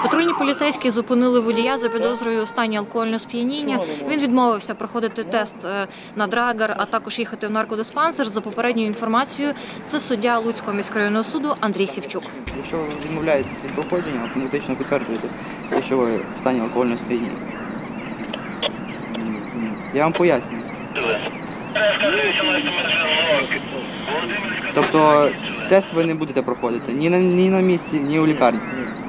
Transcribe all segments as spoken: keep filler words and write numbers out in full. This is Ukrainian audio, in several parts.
Патрульні поліцейські зупинили водія за підозрою у стані алкогольного сп'яніння. Він відмовився проходити тест на драгер, а також їхати в наркодиспансер. За попередньою інформацією, це суддя Луцького міськрайонного суду Андрій Сівчук. Якщо ви відмовляєтесь від проходження, автоматично підтверджуєте, що ви в стані алкогольного сп'яніння. Я вам пояснюю. Тобто тест ви не будете проходити ні на, ні на місці, ні у лікарні.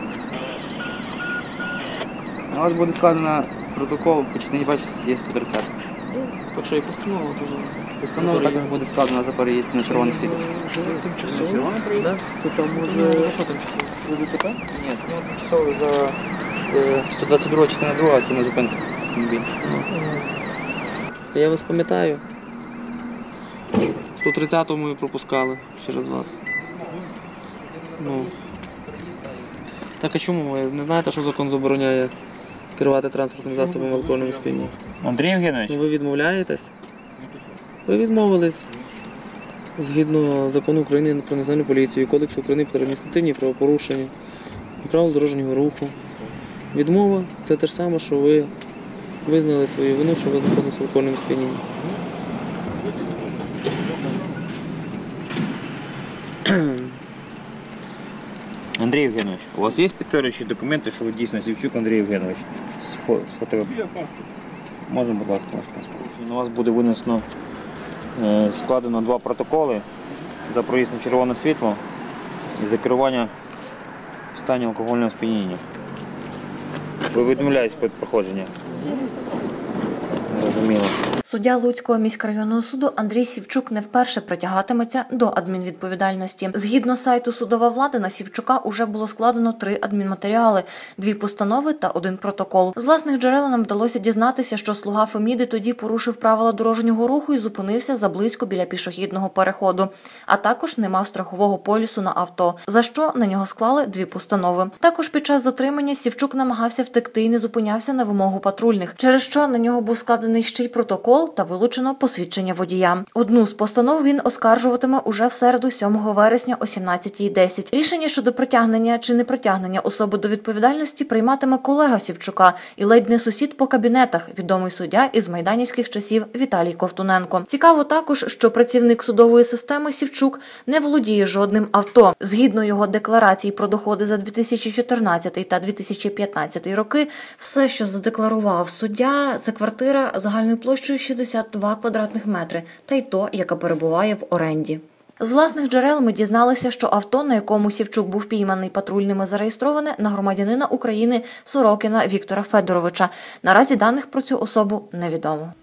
На вас буде складено протокол по частині першій статті сто тридцять. Так що і постанова дуже на це. Постанова також буде складена за переїзд на червоне світло. Тимчасово? Так? То там може... За що тимчасово? За ДТП? Ні, ну тимчасово за е, сто двадцять друга частина друга, ціна зупинки автомобіля. Я вас пам'ятаю. сто тридцятому ми пропускали через вас. Ну. Так а чому? Ви не знаєте, що закон забороняє керувати транспортним засобом в алкогольному сп'янінні? Андрій Євгенович? Ну, ви відмовляєтесь? Ви відмовились згідно закону України про національну поліцію, Кодексу України про адміністративні правопорушення і правил дорожнього руху. Відмова – це те ж саме, що ви визнали свою вину, що ви знаходитесь в алкогольному сп'янінні. Андрій Євгенович, у вас є підтверджуючі документи, що ви дійсно Сівчук Андрій Євгенович? З фо... з фото... Можна, будь ласка, ваш паспорт. На вас буде винесено, е, складено два протоколи за проїзд на червоне світло і за керування в стані алкогольного сп'яніння. Ви відмовляєтесь від проходження? Зрозуміло. Суддя Луцького міськрайонного суду Андрій Сівчук не вперше притягатиметься до адмінвідповідальності. Згідно сайту «Судова влада» на Сівчука уже було складено три адмінматеріали, дві постанови та один протокол. З власних джерел нам вдалося дізнатися, що слуга Феміди тоді порушив правила дорожнього руху і зупинився заблизько біля пішохідного переходу, а також не мав страхового полісу на авто, за що на нього склали дві постанови. Також під час затримання Сівчук намагався втекти і не зупинявся на вимогу патрульних, через що на нього був складений ще й протокол та вилучено посвідчення водія. Одну з постанов він оскаржуватиме уже в середу, сьомого вересня о сімнадцятій десять. Рішення щодо притягнення чи не притягнення особи до відповідальності прийматиме колега Сівчука і ледь не сусід по кабінетах, відомий суддя із майданівських часів Віталій Ковтуненко. Цікаво також, що працівник судової системи Сівчук не володіє жодним авто. Згідно його декларації про доходи за дві тисячі чотирнадцятий та дві тисячі п'ятнадцятий роки, все, що задекларував суддя, це квартира загальною площею шістдесят два квадратних метри, та й то, яка перебуває в оренді. З власних джерел ми дізналися, що авто, на якому Сівчук був пійманий патрульними, зареєстроване на громадянина України Сорокіна Віктора Федоровича. Наразі даних про цю особу невідомо.